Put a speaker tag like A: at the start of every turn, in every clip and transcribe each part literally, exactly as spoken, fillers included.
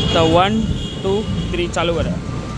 A: तर one two three चालू करा.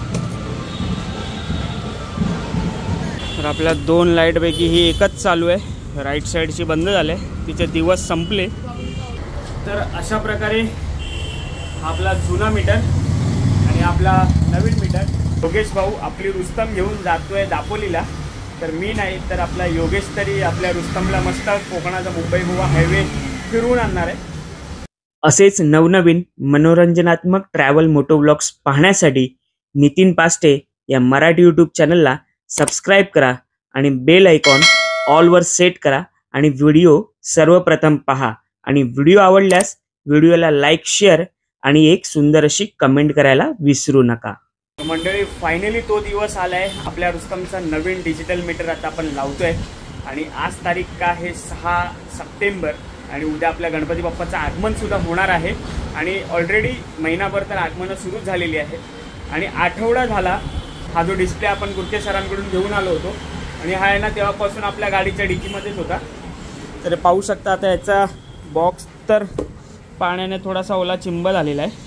A: तर आपल्या दोन लाईटपैकी ही एकच चालू आहे, राईट साईडची बंद झाले, तिचे दिवस संपले. तर अशा प्रकारे आपला जुना मीटर आणि आपला नवीन मीटर, योगेश भाऊ आपली रुस्तम घेऊन जातोय दापोलीला. तर मी नाही तर आपला योगेश तरी आपल्या रुस्तमला मस्त कोकणाचा मुंबई गोवा हायवे फिरवून आणणार आहे. असेच नवनवीन मनोरंजनात्मक ट्रॅव्हल मोटो व्लॉग्स पाहण्यासाठी नितीन पास्टे या मराठी यूट्यूब चॅनलला सबस्क्राईब करा आणि बेल आयकॉन ऑलवर सेट करा आणि व्हिडिओ सर्वप्रथम पहा. आणि व्हिडिओ आवडल्यास व्हिडिओला लाईक, शेअर आणि एक सुंदर अशी कमेंट करायला विसरू नका. मंडळी, फायनली तो दिवस आलाय. आपल्या रुस्तमचा नवीन डिजिटल मीटर आता आपण लावतोय आणि आज तारीख का आहे सहा सप्टेंबर आणि उद्या आपल्या गणपती बाप्पाचं आगमन सुद्धा होणार आहे. आणि ऑलरेडी महिनाभर तर आगमनं सुरू झालेली आहे आणि आठवडा झाला हा जो डिस्प्ले आपण गुरके सरांकडून घेऊन आलो होतो आणि हा आहे ना तेव्हापासून आपल्या गाडीच्या डिकीमध्येच होता. तर पाहू शकता आता याचा बॉक्स तर पाण्याने थोडासा ओला चिंब झालेला आहे.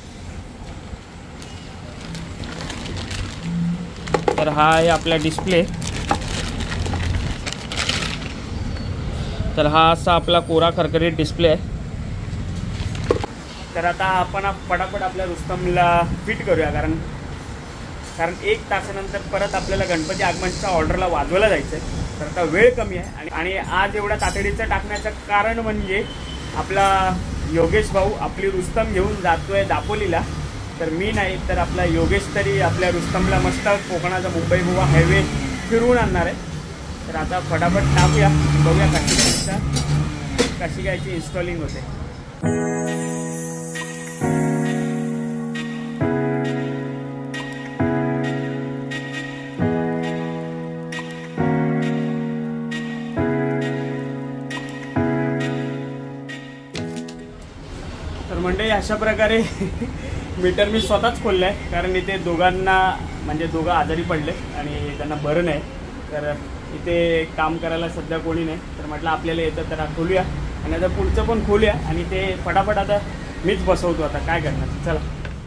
A: तर हा आहे आपला डिस्प्ले. तर हा असा आपला कोरा खरखरीत डिस्प्ले आहे. तर आता आपण पटापट आपल्या रुस्तमला फिट करूया, कारण कारण एक तासानंतर परत आपल्याला गणपती आगमनच्या ऑर्डरला वाजवायला जायचं आहे. तर आता वेळ कमी आहे आणि आणि आज एवढ्या तातडीचं टाकण्याचं कारण म्हणजे आपला योगेश भाऊ आपली रुस्तम घेऊन जातोय दापोलीला. तर मी नाही तर आपला योगेश तरी आपल्या रुस्तमला मस्त कोकणाचा मुंबई गोवा हायवे फिरवून आणणार आहे. तर आता फटाफट टाकूया, बघूया कशी काय कशी कायची इन्स्टॉलिंग होते. तर म्हणजे अशा प्रकारे मीटर मी स्वतःच खोललं आहे, कारण इथे दोघांना म्हणजे दोघं आजारी पडले आणि त्यांना बरं नाही. तर इथे काम करायला सध्या कोणी नाही. तर म्हटलं आपल्याला येतं तर खोलूया आणि आता पुढचं पण खोलूया आणि ते फटाफट आता मीच बसवतो. आता काय करणार, चला.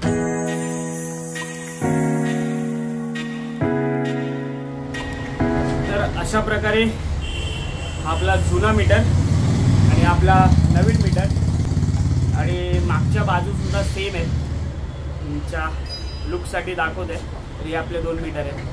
A: तर अशा प्रकारे आपला जुना मीटर आणि आपला नवीन मीटर आणि मागच्या बाजूसुद्धा सेम आहे. तुमच्या लुकसाठी दाखवते. तर हे आपले दोन मीटर आहेत.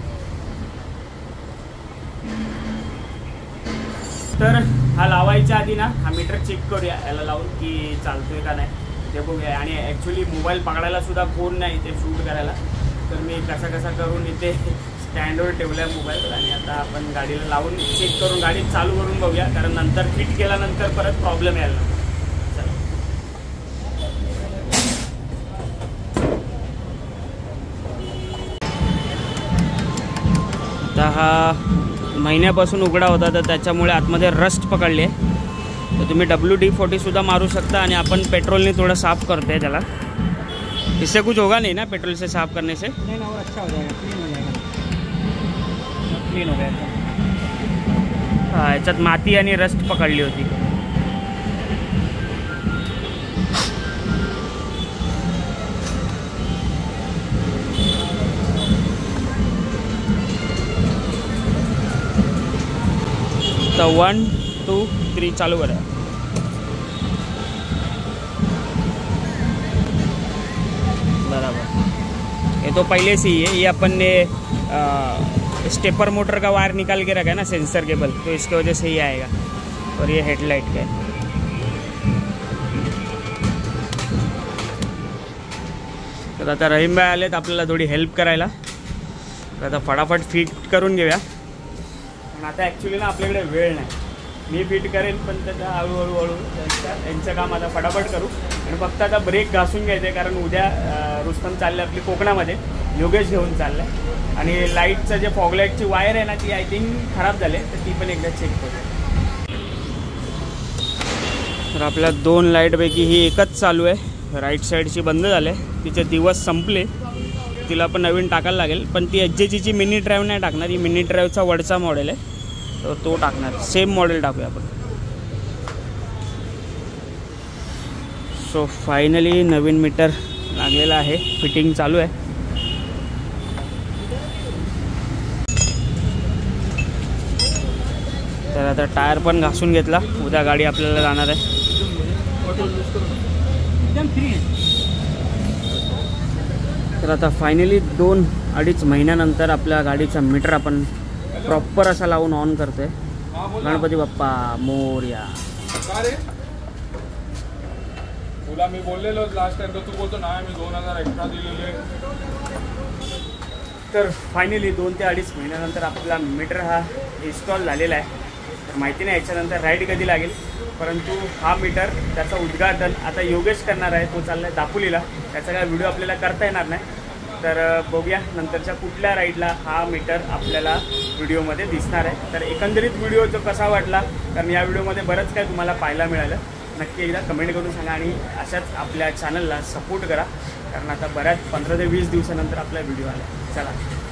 A: तर हा लावायच्या आधी ना हा मीटर चेक करूया याला लावून की चालतोय का नाही ते बघूया. आणि ॲक्च्युली मोबाईल पकडायला सुद्धा फोन नाही इथे शूट करायला. तर मी कसा कसा करून इथे स्टँडवर ठेवला आहे मोबाईल आणि आता आपण गाडीला लावून चेक करून गाडी चालू करून बघूया, कारण नंतर फिट केल्यानंतर परत प्रॉब्लेम यायला. आता हा महिन्यापासून उघडा होता तर त्याच्यामुळे आतमध्ये रस्ट पकडली आहे. तर तुम्ही डब्ल्यू डी फोर्टीसुद्धा मारू शकता आणि आपण पेट्रोलने थोडं साफ करते त्याला. इससे कुछ होगा नहीं ना पेट्रोल से साफ करने से?
B: नहीं ना, वो अच्छा हो जाएगा, क्लीन हो जाएगा, क्लीन हो जाएगा.
A: हां, याच्यात माती आणि रस्ट पकडली होती. तर वन टू थ्री चालू करा. बराबर, ये तो पहले से ही है. ये अपन ने स्टेपर मोटर का वायर निकाल के रखा है ना, सेंसर केबल, तो इसके वजह से ही आएगा. और ये हेडलाइट का है. तर आता रहीम भाई आलेत आपल्याला थोडी हेल्प करायला. तर आता फटाफट फिट करून घेऊया. पण आता ॲक्च्युली ना आपल्याकडे वेळ नाही. मी फिट करेन पण त्याचा हळूहळू हळू त्यांच्या त्यांचं काम आता फटाफट करू. आणि फक्त आता ब्रेक घासून घ्यायचं आहे, कारण उद्या रुस्तम चाललं आपली कोकणामध्ये, योगेश घेऊन चाललं आहे. आणि लाईटचं जे फॉगलाईटची वायर आहे ना ती आय थिंक खराब झाली, तर ती पण एकदा चेक करू. तर आपल्या दोन लाईटपैकी ही एकच चालू आहे, राईट साईडची बंद झाले, तिचे दिवस संपले. तिला पण नवीन टाकायला लागेल. पण ती एच जे जीची मिनी ड्राईव्ह नाही टाकणार, ही मिनी ड्राईव्हचा वरचा मॉडेल आहे, तर तो टाकणार. सेम मॉडेल टाकूया आपण. सो फायनली नवीन मीटर लागलेला आहे, फिटिंग चालू आहे. तर आता टायर पण घासून घेतला, उद्या गाडी आपल्याला जाणार आहे. तर आता फायनली दोन अडीच महिन्यानंतर आपल्या गाडीचा मीटर आपण प्रॉपर असा लावून ऑन करतोय. गणपती बाप्पा मोरया.
C: तुला मी बोललेलो लास्ट टाइम, तर तू बोलतो नाही मी दोन हजार एक्स्ट्रा दिलेले.
A: तर फायनली दोन ते अडीच महिन्यानंतर आपला मीटर हा इन्स्टॉल झालेला आहे. तर माहिती नाही याच्यानंतर राईड कधी लागेल, परंतु हा मीटर त्याचं उद्घाटन आता योगेश करणार आहे. तो चालला आहे दापोलीला. त्याचा काय व्हिडिओ आपल्याला करता येणार नाही. तर बघूया नंतरच्या कुठल्या राईडला हा मीटर आपल्याला व्हिडिओमध्ये दिसणार आहे. तर एकंदरीत व्हिडिओ जो कसा वाटला, कारण या व्हिडिओमध्ये बरंच काय तुम्हाला पाहायला मिळालं, नक्की एकदा कमेंट करून सांगा. आणि अशाच आपल्या चॅनलला सपोर्ट करा, कारण आता बऱ्याच पंधरा ते वीस दिवसानंतर आपला व्हिडिओ आला. चला.